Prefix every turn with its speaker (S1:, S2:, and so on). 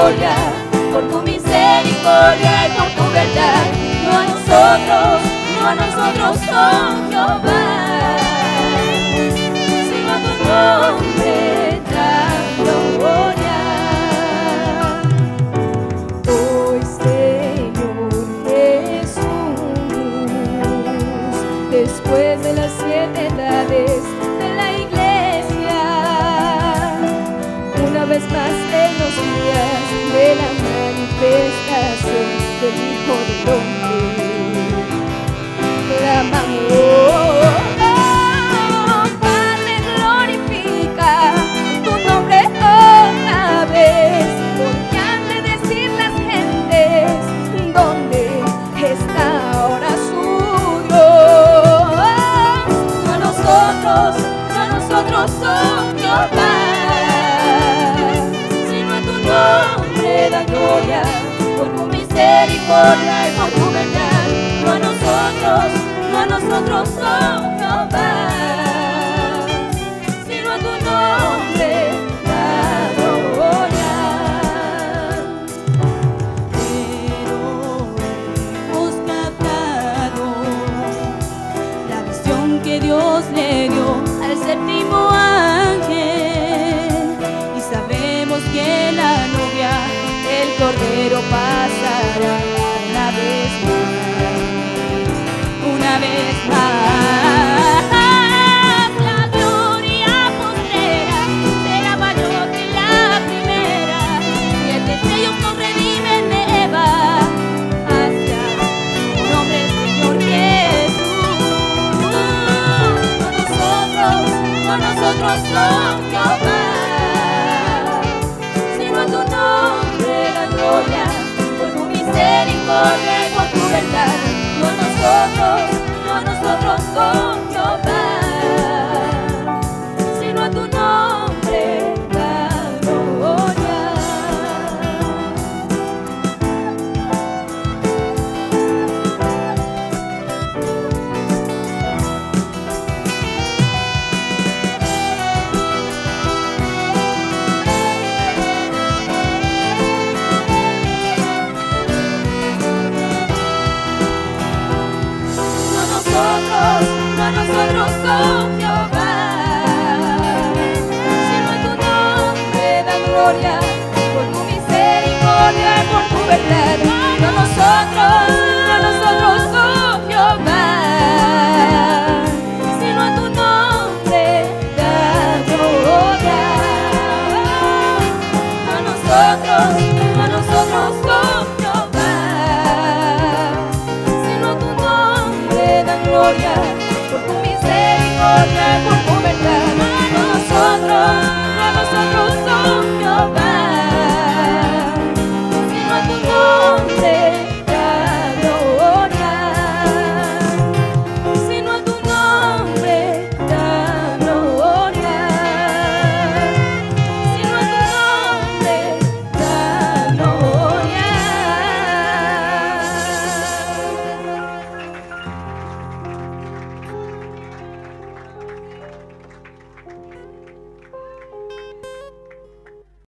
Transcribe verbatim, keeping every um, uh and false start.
S1: gloria, por tu misericordia y por tu verdad. No a nosotros, no a nosotros, oh Jehová, sino a tu nombre da gloria. Hoy, Señor Jesús, después de las siete edades de la iglesia, una vez más en los días de la manifestación del Hijo del Hombre, clamamos, oh, Padre, glorifica tu nombre otra vez, porque han de decir las gentes, ¿dónde está ahora su Dios? No a nosotros, no a nosotros, oh Jehová, sino a tu nombre da gloria, por tu misericordia y por tu verdad. No a nosotros, no a nosotros, oh Jehová, sino a tu nombre da gloria.
S2: Pero hemos captado la visión que Dios le dio al séptimo ángel, y sabemos que la novia, el Cordero, pasará una vez más, una vez más. La gloria postrera será mayor que la primera, siete sellos nos redimen de Eva hacia tu nombre, Señor Jesús.
S1: No nosotros, no nosotros, oh Jehová, sino a tu nombre la gloria, por tu misericordia y por tu verdad. No a nosotros, no a nosotros, oh Jehová, sino a tu nombre la gloria. No a nosotros, oh Jehová, sino a tu nombre da gloria, por tu misericordia y por tu verdad. No a nosotros, no a nosotros, oh Jehová, sino a tu nombre da gloria. No a nosotros, no a nosotros, oh Jehová, sino a tu nombre da gloria, por tu misericordia.